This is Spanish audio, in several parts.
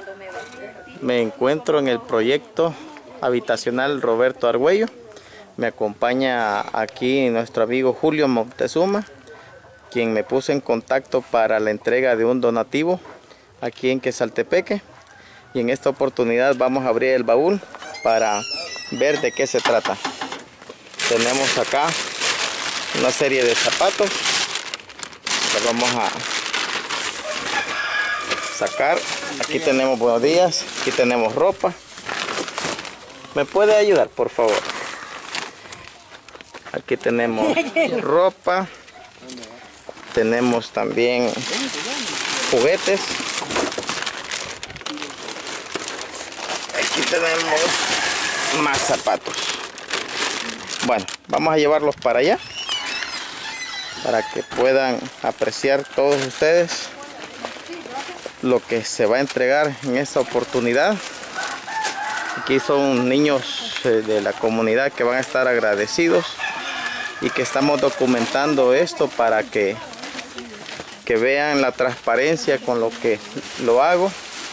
Me encuentro en el proyecto habitacional Roberto Argüello. Me acompaña aquí nuestro amigo Julio Moctezuma, quien me puso en contacto para la entrega de un donativo aquí en Quesaltepeque. Y en esta oportunidad vamos a abrir el baúl para ver de qué se trata. Tenemos acá una serie de zapatos. Los vamos a sacar. Aquí tenemos buenos días. Aquí tenemos ropa. ¿Me puede ayudar, por favor? Aquí tenemos ropa. Tenemos también juguetes. Aquí tenemos más zapatos. Bueno, vamos a llevarlos para allá para que puedan apreciar todos ustedes lo que se va a entregar en esta oportunidad. Aquí son niños de la comunidad que van a estar agradecidos y que estamos documentando esto para que vean la transparencia con lo que lo hago.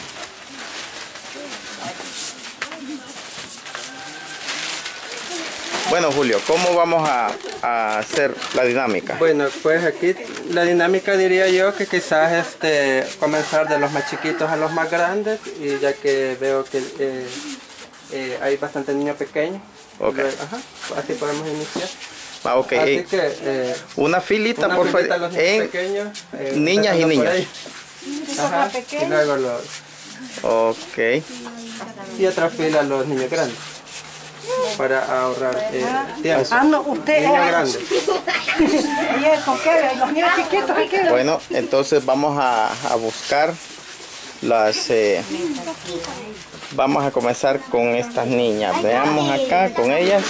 Bueno, Julio, ¿cómo vamos a hacer la dinámica? Bueno, pues aquí la dinámica diría yo que quizás comenzar de los más chiquitos a los más grandes, y ya que veo que hay bastante niños pequeños. Okay. Ajá, así podemos iniciar. Ah, ok. Así que una filita, por favor, en pequeños, niñas y niños. Ajá, y luego los... Ok. Y otra fila los niños grandes, para ahorrar tiempo. Ah, no, usted niños grandes. ¿Y con qué? ¿Los niños chiquitos aquí? Bueno, entonces vamos a buscar las... vamos a comenzar con estas niñas. Veamos acá con ellas.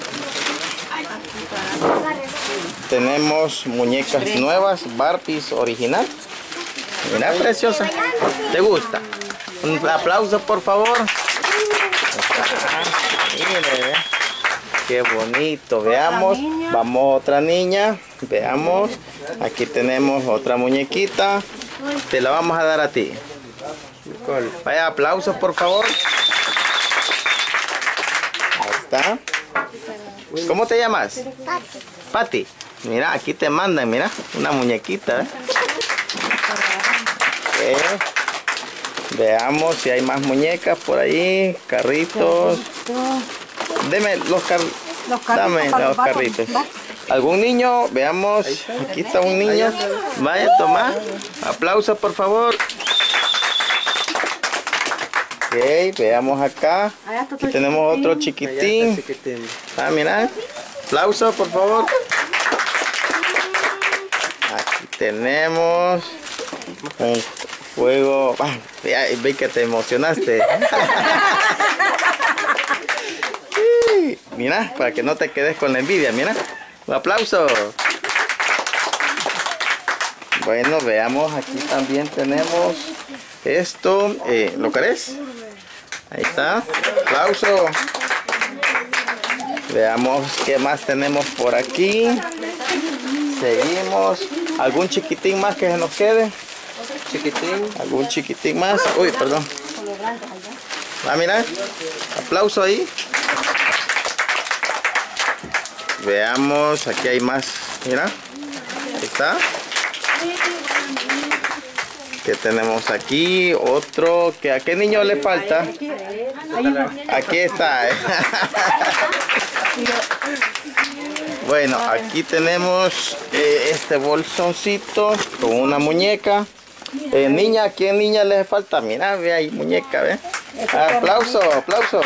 Tenemos muñecas nuevas, Barbies original. Mira, preciosa. ¿Te gusta? Un aplauso, por favor. Mire, qué bonito. Veamos. Vamos, otra niña. Veamos. Aquí tenemos otra muñequita. Te la vamos a dar a ti. Vaya, aplausos, por favor. Ahí está. ¿Cómo te llamas? Pati. Mira, aquí te mandan, mira, una muñequita. Veamos si hay más muñecas por ahí, carritos. Deme los carritos. ¿Algún niño? Veamos. Aquí está un niño. Vaya, toma. Aplausos, por favor. Ok, veamos acá. Aquí tenemos otro chiquitín. Ah, mira. Aplausos, por favor. Aquí tenemos un fuego. Ah, vi que te emocionaste. Mira, para que no te quedes con la envidia, mira. Un aplauso. Bueno, veamos, aquí también tenemos esto. ¿Lo querés? Ahí está. Aplauso. Veamos qué más tenemos por aquí. Seguimos. ¿Algún chiquitín más que se nos quede? Chiquitín. ¿Algún chiquitín más? Uy, perdón. Ah, mira. Aplauso ahí. Veamos. Aquí hay más. Mira. Ahí está. ¿Qué tenemos aquí? Otro. ¿A qué niño le falta? Aquí está. Bueno, aquí tenemos este bolsoncito con una muñeca. Niña, ¿a qué niña le falta? Mira, ve ahí, muñeca, ve. Aplauso, aplauso.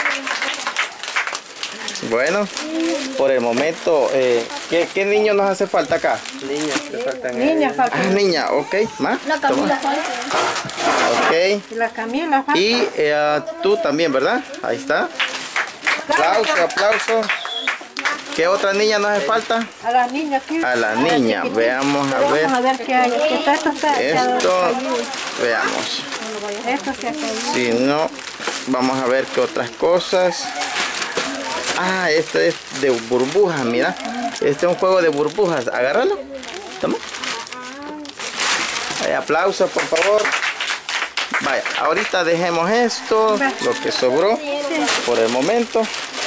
Bueno, por el momento, ¿qué niño nos hace falta acá? Niñas, le faltan. Niña, falta. Ah, niña, ok. ¿Más? La Camila falta. Ok. La Camila falta. Y tú también, ¿verdad? Ahí está. Aplauso, aplauso. ¿Qué otra niña nos hace falta? A la niña aquí. A la niña. Veamos a ver. Vamos a ver qué hay. Esto, veamos. Esto se ha caído. Si no, vamos a ver qué otras cosas. Ah, este es de burbujas, mira. Este es un juego de burbujas. Agárralo. Toma. Aplausos, por favor. Vaya, ahorita dejemos esto, lo que sobró por el momento.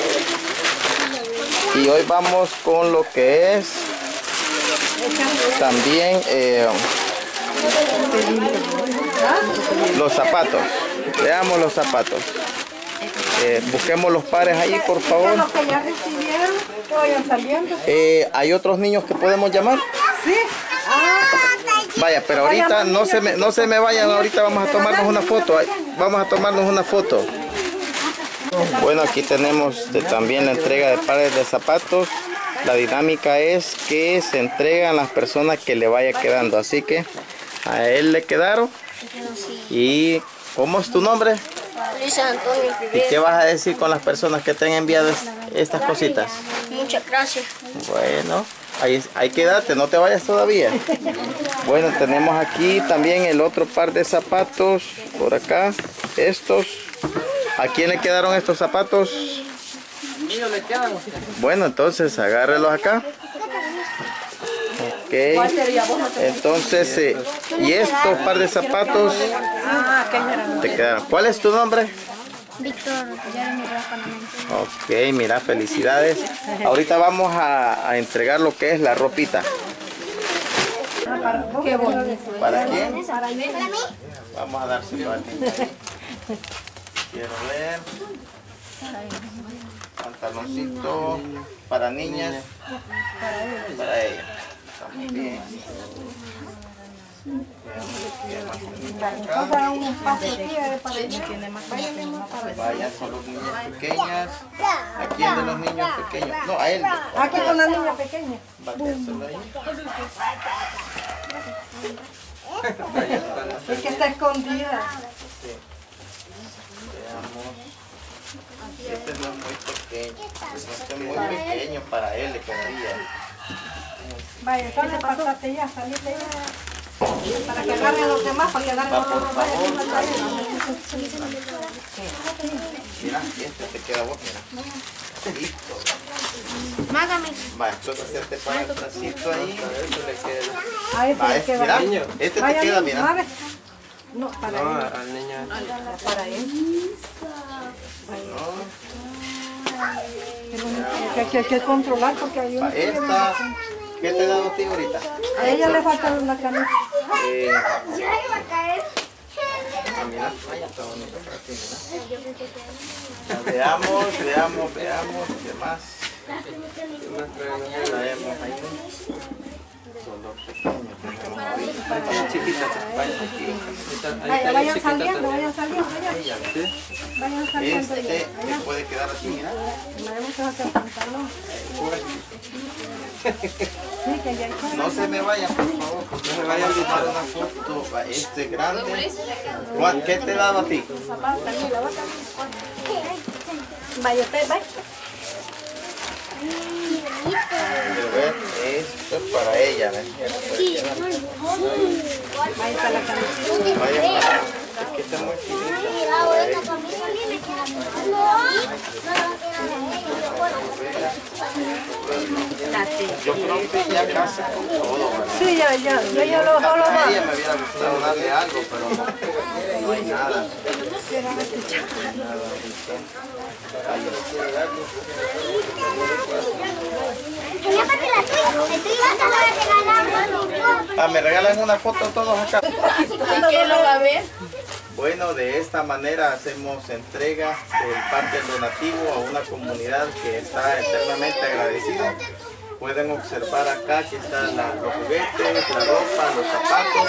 Y hoy vamos con lo que es también los zapatos. Veamos los zapatos. Busquemos los pares ahí, por favor. Los que ya recibieron, que vayan saliendo. ¿Hay otros niños que podemos llamar? Sí. Vaya, pero ahorita no se me vayan, ahorita vamos a tomarnos una foto. Vamos a tomarnos una foto. Bueno, aquí tenemos también la entrega de pares de zapatos. La dinámica es que se entregan las personas que le vaya quedando. Así que a él le quedaron. ¿Y cómo es tu nombre? Luis Antonio ¿Y Rivera. qué vas a decir con las personas que te han enviado estas cositas? Muchas gracias. Bueno, ahí quédate, no te vayas todavía. Bueno, tenemos aquí también el otro par de zapatos, por acá, estos. ¿A quién le quedaron estos zapatos? Bueno, entonces agárrelos acá. Ok. Entonces, y estos par de zapatos te quedaron. ¿Cuál es tu nombre? Víctor, Ok, mira, felicidades. Ahorita vamos a entregar lo que es la ropita. Qué bonito. ¿Para quién? Vamos a dárselo a ti. Quiero ver. Pantaloncito para niñas. Para ella. Está muy bien. Vayan con los niños pequeñas. ¿A quién de los niños pequeños? No, a él. Aquí con la niña pequeña. Váyanselo ahí. Es que está escondida. Veamos. Este no es muy pequeño. Este es muy pequeño para él, le quedaría. Vaya, entonces pásate ya, salite ya. Para que agarren los demás, para que agarren Va, los por demás. favor. Mira, este te queda a vos, mira. Listo. Mágame. Va, entonces este para el tracito ahí. A ese Va, le queda. Niño. este te Vaya, queda, mira. madre. No, para No, él. al niño. Para él. Que hay que controlar porque hay Va, uno. esta, ¿qué te he dado a ti ahorita? A ella le falta una camisa. Mira, vaya, está bonito para ti, mira. Veamos, ¿qué más? Traemos ahí. Color pequeño, tenemos ahorita. Chiquita. Vayan saliendo, vayan saliendo. Vayan saliendo. Este te puede quedar así, mira. El pantalón. Sí, que ya hay. No se me vayan, por favor, porque no me vayan a tomar una foto. Va, este grande. Juan, ¿qué te he dado a ti? Vaya, usted, vaya. Quiero ver, esto es para ella, ¿ves? Ahí está la camiseta. Vaya, es que está muy finita. Para ella. Yo creo que ya casi con todo, ¿verdad? Sí, ya lo A va. ella me hubiera gustado darle algo, pero no hay nada. ¿Me regalan una foto todos acá? ¿Quién lo va a ver? Bueno, de esta manera hacemos entrega del parte del donativo a una comunidad que está eternamente agradecida. Pueden observar acá que están los juguetes, la ropa, los zapatos,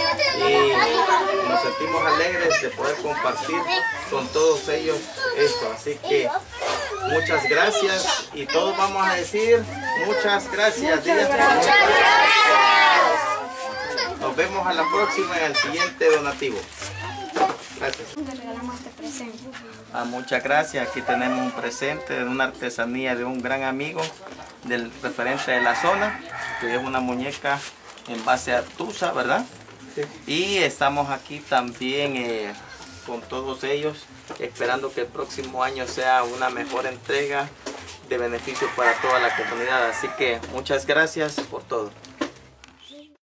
y nos sentimos alegres de poder compartir con todos ellos esto. Así que muchas gracias y todos vamos a decir muchas gracias. Nos vemos a la próxima en el siguiente donativo. Gracias. Muchas gracias. Aquí tenemos un presente de una artesanía de un gran amigo del referente de la zona, que es una muñeca en base a tusa, ¿verdad? Sí. Y estamos aquí también con todos ellos, esperando que el próximo año sea una mejor entrega de beneficio para toda la comunidad. Así que muchas gracias por todo.